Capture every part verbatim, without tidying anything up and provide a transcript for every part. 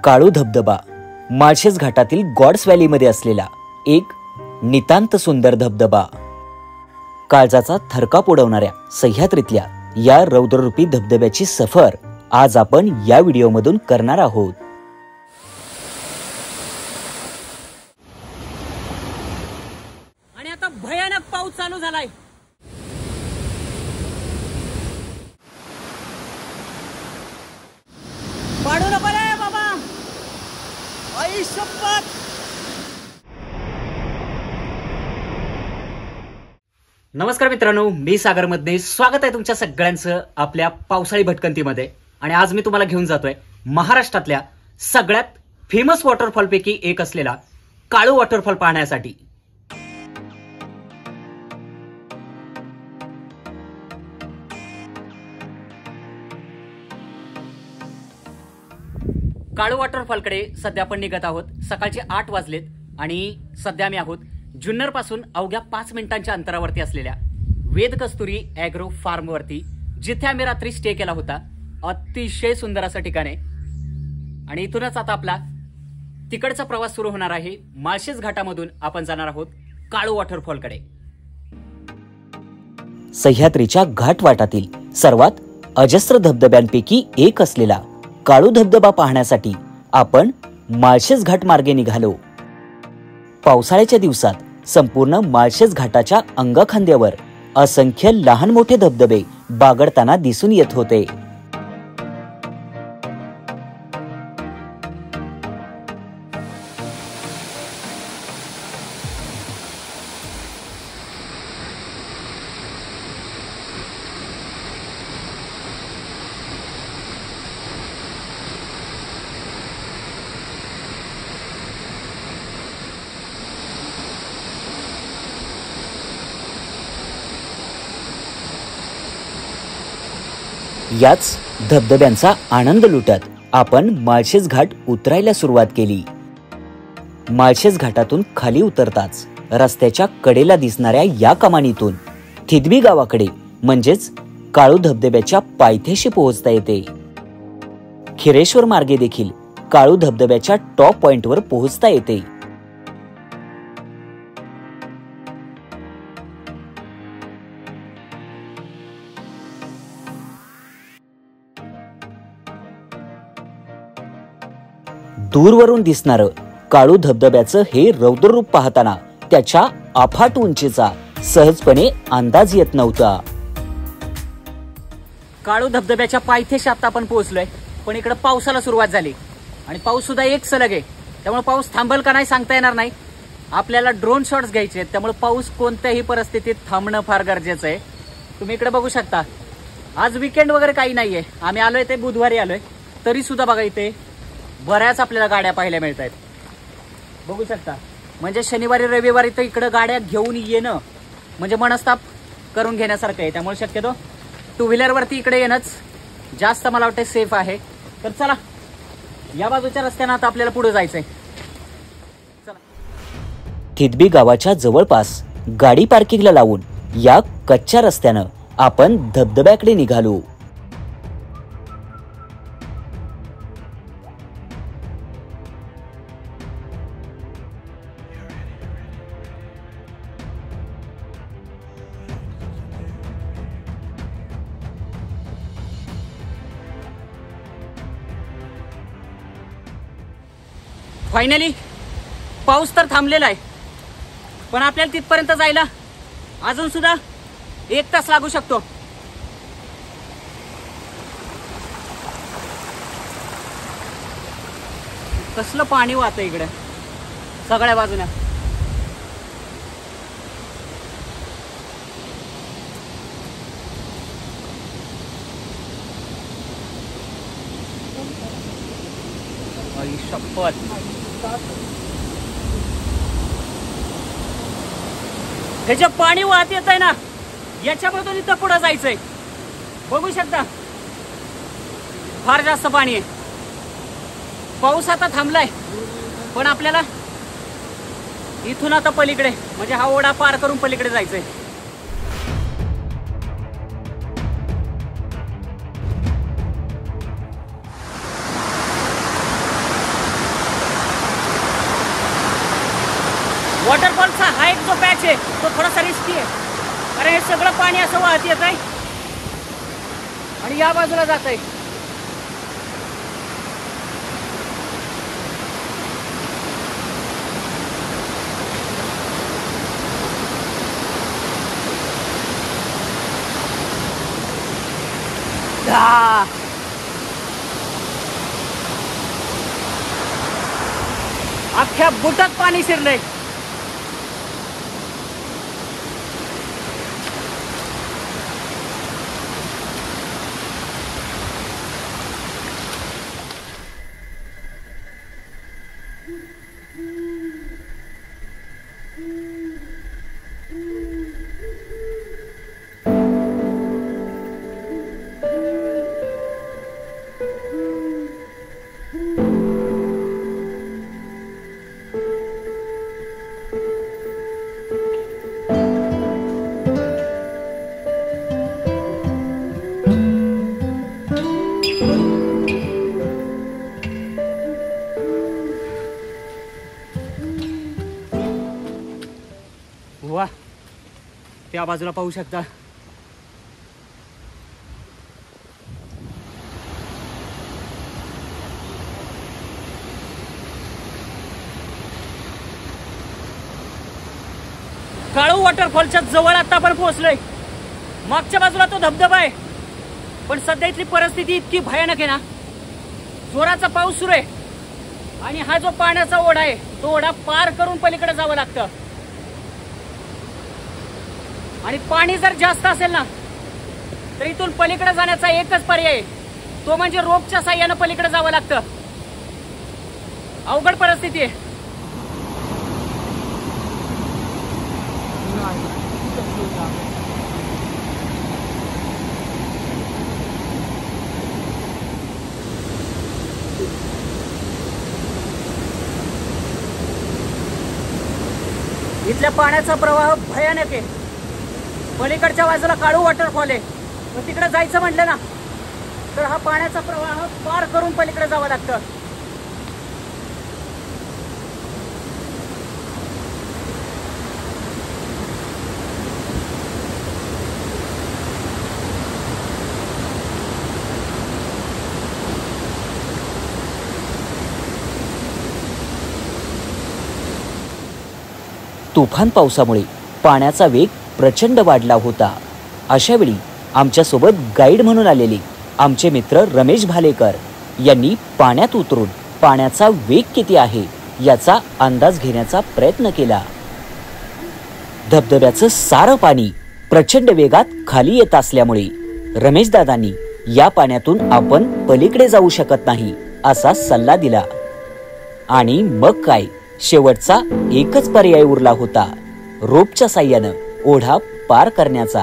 काळू धबधबा माळशेज घाटातील गॉड्स व्हॅलीमध्ये असलेला एक नितांत सुंदर धबधबा. काळजाचा थरकाप उडवणाऱ्या सह्याद्रीतल्या या रौद्ररूपी धबधब्याची सफर आज आपण या व्हिडिओमधून करणार आहोत. आणि आता भयानक पाऊस चालू झालाय. पाडू नको रे बाबा, आई शपथ. नमस्कार मित्रांनो, मी सागर मधने. स्वागत आहे तुमच्या सगळ्यांचं आपल्या पावसाळी भटकंतीमध्ये. आणि आज मी तुम्हाला घेऊन जातोय महाराष्ट्रातल्या सगळ्यात फेमस वॉटरफॉल पैकी एक असलेला काळू वॉटरफॉल पाहण्यासाठी. काळू वॉटरफॉलकडे सध्या आपण निघत आहोत. सकाळचे आठ वाजलेत आणि सध्या आम्ही आहोत जुन्नर पासून अवघ्या पाच मिनिटांच्या अंतरावरती असलेल्या वेद कस्तुरी ॲग्रो फार्म वरती, जिथे आम्ही रात्री स्टे केला होता. अतिशय सुंदर असं ठिकाण आहे. आणि इथूनच आता आपला तिकडचा प्रवास सुरू होणार आहे. माळशेज घाटामधून आपण जाणार आहोत काळू वॉटरफॉलकडे. सह्याद्रीच्या घाटवाटातील सर्वात अजस्र धबधब्यांपैकी एक असलेला काळू धबधबा पाहण्यासाठी आपण माळशेज घाट मार्गे निघालो. पावसाळ्याच्या दिवसात संपूर्ण माळशेज घाटाच्या अंगखांद्यावर असंख्य लहान मोठे धबधबे बागडताना दिसून येत होते. याच धबधब्यांचा आनंद लुटत आपण माळशेज घाट उतरायला सुरुवात केली. माळशेज घाटातून खाली उतरताच रस्त्याच्या कडेला दिसणाऱ्या या कमानीतून थिदबी गावाकडे म्हणजेच काळू धबधब्याच्या पायथ्याशी पोहोचता येते. खिरेश्वर मार्गे देखील काळू धबधब्याच्या टॉप पॉइंटवर पोहोचता येते. दूरवरून दिसणारं काळू धबधब्याचं हे रौद्ररूप पाहताना त्याच्या अफाट उंचीचा सहजपणे अंदाज येत नव्हता. काळू धबधब्याच्या पायथ्याशी आता आपण पोहोचलोय. पण इकडे पावसाला सुरुवात झाली आणि पाऊस सुद्धा एक सलग आहे. त्यामुळे पाऊस थांबल का नाही सांगता येणार नाही. आपल्याला ड्रोन शॉट्स घ्यायचे आहेत, त्यामुळे पाऊस कोणत्याही परिस्थितीत थांबणं फार गरजेचं आहे. तुम्ही इकडे बघू शकता, आज वीकेंड वगैरे काही नाहीये. आम्ही आलोय ते बुधवारी आलोय, तरी सुद्धा बघा इथे बऱ्याच आपल्याला गाड्या पाहायला मिळत आहेत. बघू शकता, म्हणजे शनिवारी रविवारी तर इकडे गाड्या घेऊन येणं म्हणजे मनस्ताप करून घेण्यासारखं आहे. त्यामुळे शक्यतो टू व्हीलरवरती इकडे येणंच जास्त मला वाटतं सेफ आहे. तर चला, या बाजूच्या रस्त्यानं आता आपल्याला पुढे जायचंय. चला. थिदबी गावाच्या जवळपास गाडी पार्किंगला लावून या कच्च्या रस्त्यानं आपण धबधब्याकडे निघालो. फायनली पाऊस तर थांबलेला आहे, पण आपल्याला तिथपर्यंत जायला अजून सुद्धा एक तास लागू शकतो. कसलं पाणी वाहतं इकडे सगळ्या बाजूने. शपथ, हे जे पाणी वाहत येत आहे ना, याच्यामधून इथं पुढे जायचंय. बघू शकता, फार जास्त पाणी आहे. पाऊस आता थांबलाय, पण आपल्याला इथून आता पलीकडे म्हणजे हा ओढा पार करून पलीकडे जायचंय. वॉटरफॉलचा हा एक जो पॅच आहे तो थोडासा रिस्की आहे, कारण हे सगळं पाणी असं वाहत येत आहे आणि या बाजूला जात आहे. अख्ख्या बुटात पाणी शिरलंय. वा, त्या बाजूला पाहू शकता. काळू वॉटरफॉलच्या जवळ आता आपण पोहोचलोय. मागच्या बाजूला तो धबधबा आहे, पण सध्या इथली परिस्थिती इतकी भयानक आहे ना. जोराचा पाऊस सुरू आहे आणि हा जो पाण्याचा ओढा आहे तो ओढा पार करून पलीकडे जावं लागतं. आणि पाणी जर जास्त असेल ना तर इथून पलीकडे जाण्याचा एकच पर्याय आहे, तो म्हणजे रोपच्या साह्यानं पलीकडे जावं लागतं. अवघड परिस्थिती आहे. इथल्या पाण्याचा प्रवाह भयानक आहे. पलीकडच्या बाजूला काळू वॉटरफॉल आहे, पण तिकडे जायचं म्हटलं ना तर हा पाण्याचा प्रवाह पार करून पलीकडे जावं लागतं. तुफान पावसामुळे पाण्याचा वेग प्रचंड वाढला होता. अशावेळी आमच्यासोबत गाईड म्हणून आलेले आमचे मित्र रमेश भालेकर यांनी पाण्यात उतरून पाण्याचा वेग किती आहे याचा अंदाज घेण्याचा प्रयत्न केला. धबधब्याचं सारं पाणी प्रचंड वेगात खाली येत असल्यामुळे रमेश दादांनी या पाण्यातून आपण पलीकडे जाऊ शकत नाही असा सल्ला दिला. आणि मग काय, शेवटचा एकच पर्याय उरला होता, रोपच्या साह्यानं ओढा पार करण्याचा.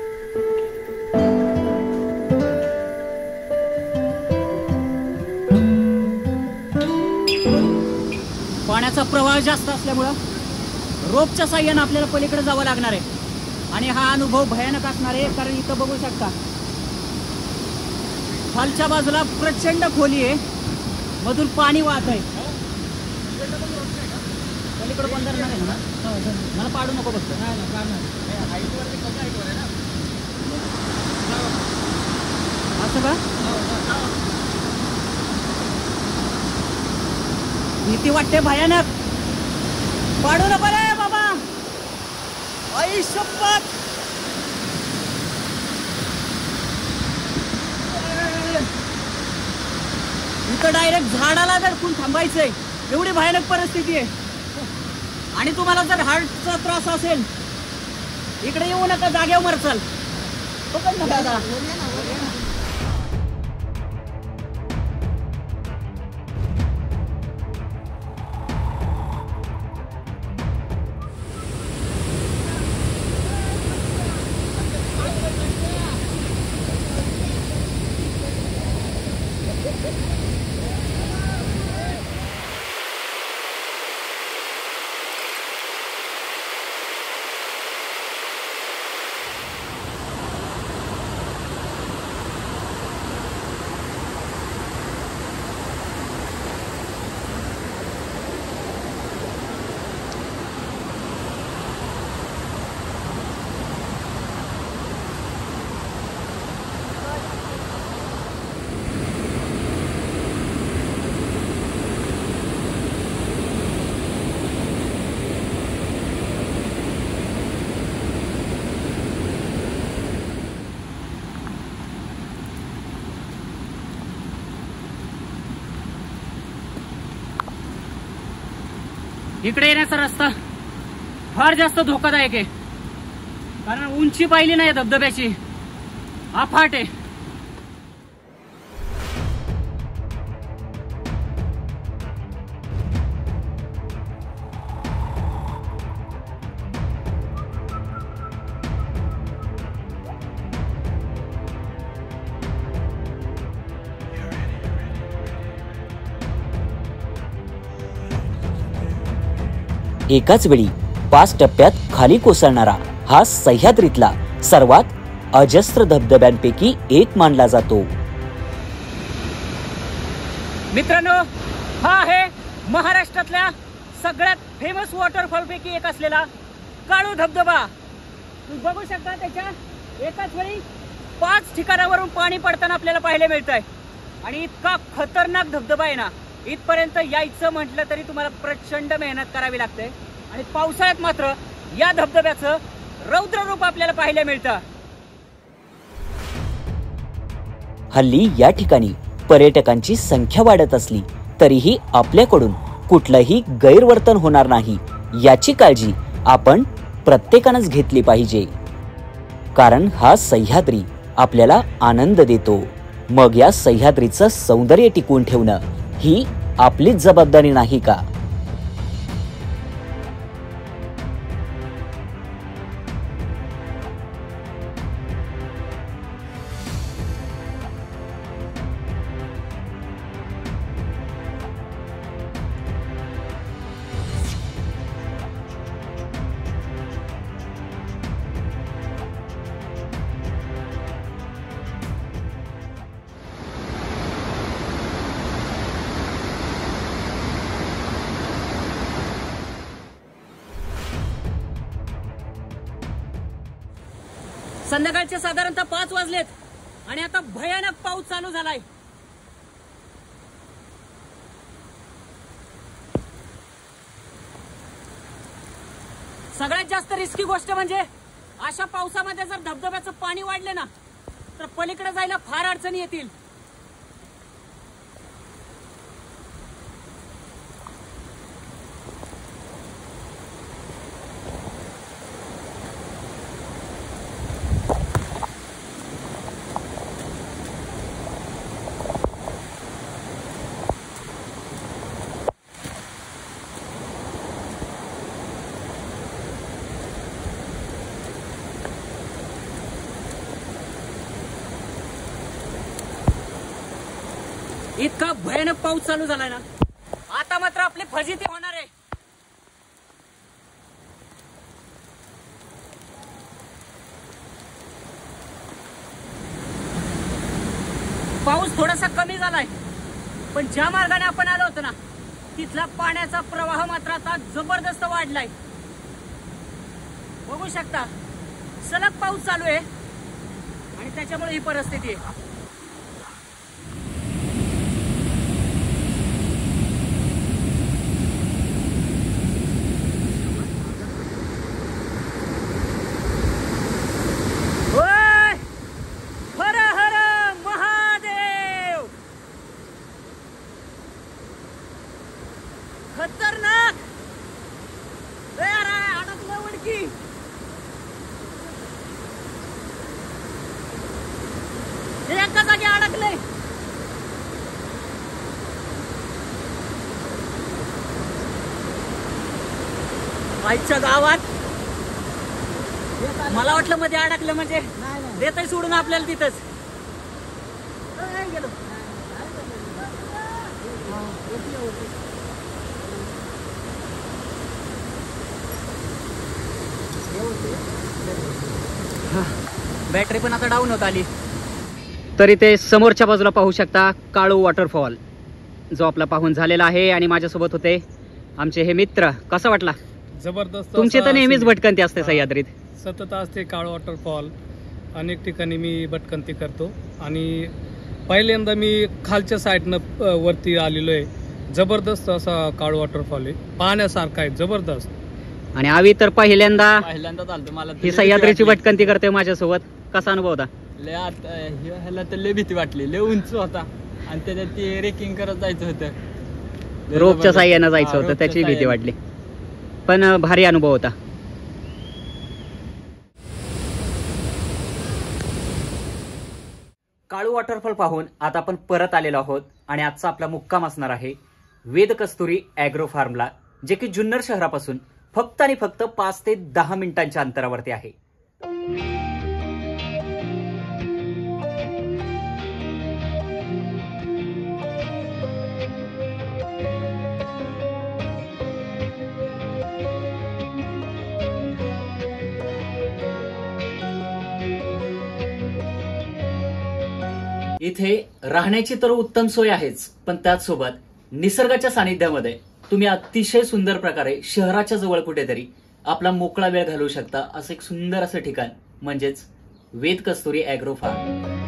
पाण्याचा प्रवाह जास्त असल्यामुळं रोपच्या साह्यानं आपल्याला पलीकडे जावं लागणार आहे. आणि हा अनुभव भयानक असणार आहे, कारण इथं बघू शकता खालच्या बाजूला प्रचंड खोली आहे, मधून पाणी वाहत आहे. पलीकडे बंदर नाही ना, मला पाडू नको बघतो. असं का भीती वाटते भयानक. पाडू नको रे बाबा, आई शपथ. इथं डायरेक्ट झाडाला धडकून थांबायचंय, एवढी भयानक परिस्थिती आहे. आणि तुम्हाला जर हार्टचा त्रास असेल इकडे येऊ नका, जागेवर मरचाल. पकड ना दादा. इकडे येण्याचा रस्ता फार जास्त धोकादायक आहे, कारण उंची पाहिली नाही धबधब्याची, अफाट आहे. एकाच वेळी पाच टप्प्यात खाली कोसळणारा हा सह्याद्रीतला सर्वात अजस्र धबधब्यांपैकी एक मानला जातो. मित्रांनो, हा आहे महाराष्ट्रातल्या सगळ्यात फेमस वॉटरफॉल पैकी एक असलेला काळू धबधबा. तुम्ही बघू शकता त्याच्या एकाच वेळी पाच ठिकाणावरून पाणी पडताना आपल्याला पाहायला मिळत आहे. आणि इतका खतरनाक धबधबा आहे ना, इथपर्यंत यायचं म्हटलं तरी तुम्हाला प्रचंड मेहनत करावी लागते. आणि पावसाळ्यात मात्र या धबधब्याचं रौद्र रूप आपल्याला पाहायला मिळतं. हल्ली या ठिकाणी पर्यटकांची संख्या वाढत असली तरीही आपल्याकडून कुठलंही गैरवर्तन होणार नाही याची काळजी आपण प्रत्येकानंच घेतली पाहिजे. कारण हा सह्याद्री आपल्याला आनंद देतो. मग या सह्याद्रीचं सौंदर्य टिकवून ठेवणं ही आपलीच जबाबदारी नाही का? संध्याकाळचे साधारणतः पाच वाजलेत आणि आता भयानक पाऊस चालू झालाय. सगळ्यात जास्त रिस्की गोष्ट म्हणजे अशा पावसामध्ये जर धबधब्याचं पाणी वाढले ना, तर पलीकडे जायला फार अडचणी येतील. इतका भयानक पाऊस चालू झालाय ना, आता मात्र आपली फजिती होणार आहे. पाऊस थोडासा कमी झालाय, पण ज्या मार्गाने आपण आलो होतो ना, तिथला पाण्याचा प्रवाह मात्र आता जबरदस्त वाढलाय. बघू शकता, सलग पाऊस चालू आहे आणि त्याच्यामुळे ही परिस्थिती आहे. खतरनाक अडकलं वडकी. एका जागी अडकले. आईच्या गावात मला वाटलं मध्ये अडकलं म्हणजे देतय सोडून आपल्याला तिथंच. गेलो बॅटरी पण आता डाऊन होत आली. तरी ते समोरच्या बाजूला पाहू शकता काळू वॉटरफॉल, जो आपला पाहून झालेला आहे. आणि माझ्यासोबत होते आमचे हे मित्र. कसा वाटला? जबरदस्त. तुमची तर नेहमीच भटकंती असते सह्याद्रीत. सतत असते काळू वॉटरफॉल. अनेक ठिकाणी मी भटकंती करतो आणि पहिल्यांदा मी खालच्या साईडनं वरती आलेलो आहे. जबरदस्त असा काळू वॉटरफॉल आहे, पाहण्यासारखा आहे, जबरदस्त. आणि आम्ही तर पहिल्यांदा पहिल्यांदा चालतो. मला ही सह्याद्रीची भटकंती करते माझ्यासोबत. कसा अनुभव होता? लय आता ह्याला तर लय भीती वाटली. लय उंच होता आणि त्याच्यात ते रेकिंग करत जायचं होतं, रोपच्या साह्यानं जायचं होतं, त्याची भीती वाटली. पण अं, भारी अनुभव होता. काळू वॉटरफॉल पाहून आता आपण परत आलेलो आहोत आणि आजचा आपला मुक्काम असणार आहे वेद कस्तुरी ॲग्रो फार्मला, जे की जुन्नर शहरापासून फक्त आणि फक्त पाच ते दहा मिनिटांच्या अंतरावरती आहे. इथे राहण्याची तर उत्तम सोय आहेच, पण त्याचसोबत निसर्गाच्या सानिध्यामध्ये तुम्ही अतिशय सुंदर प्रकारे शहराच्या जवळ कुठेतरी आपला मोकळा वेळ घालवू शकता असं एक सुंदर असं ठिकाण म्हणजेच वेद कस्तुरी ॲग्रो फार्म.